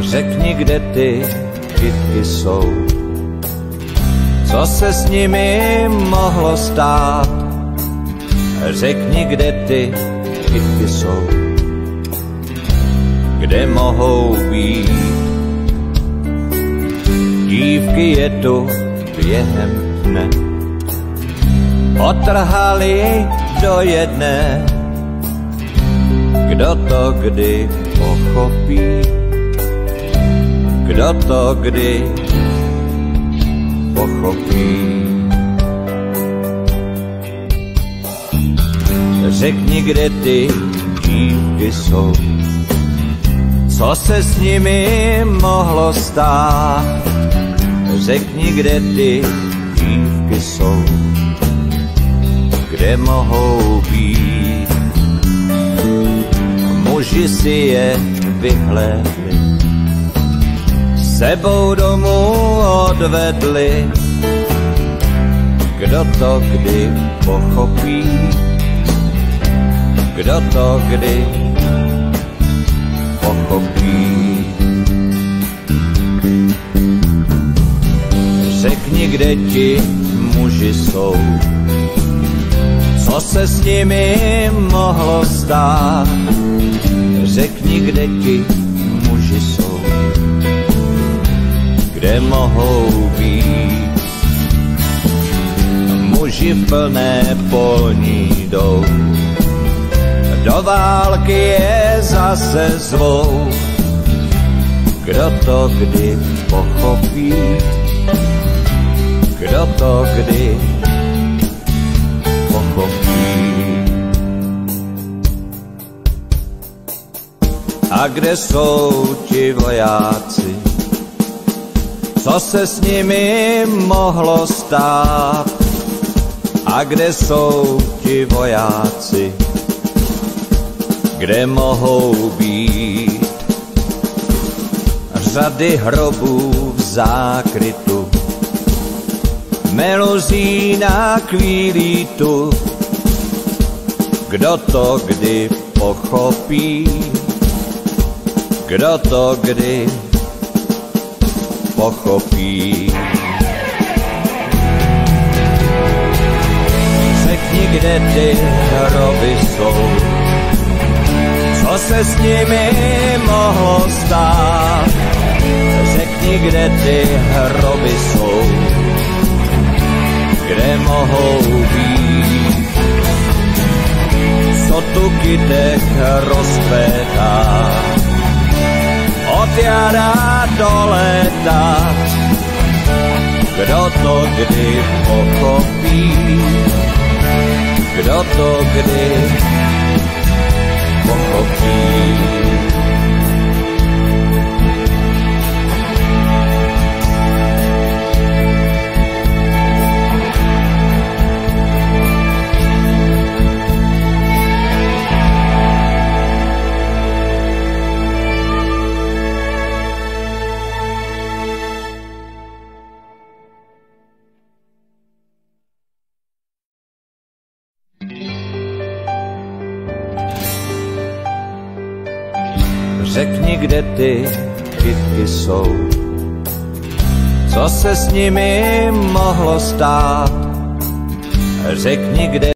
Řekni, kde ty kytky jsou, co se s nimi mohlo stát. Řekni, kde ty kytky jsou, kde mohou být. Dívky je tu během dne, otrhali do jedné. Kdo to kdy pochopí, kdo to kdy pochopí. Řekni, kde ty dívky jsou, co se s nimi mohlo stát. Řekni, kde ty dívky jsou, kde mohou být. Muži si je vyhlédli, sebou domů odvedli. Kdo to kdy pochopí, kdo to kdy pochopí. Řekni, kde ti muži jsou, co se s nimi mohlo stát. Řekni, kde ti muži jsou, kde mohou být. Muži v plné polní jdou, do války je zase zvou. Kdo to kdy pochopí, kdo to kdy pochopí. A kde jsou ti vojáci, co se s nimi mohlo stát? A kde jsou ti vojáci, kde mohou být? Řady hrobů v zákrytu, meluzí na kvílítu. Kdo to kdy pochopí, kdo to kdy pochopí. Řekni, kde ty hroby jsou, co se s nimi mohlo stát. Řekni, kde ty hroby jsou, kde mohou být. Co tu kytek rozkvétá, od jara do léta. Kdo to kdy pochopí, kdo to kdy pochopí. Řekni, kde ty kytky jsou, co se s nimi mohlo stát. Řekni, kde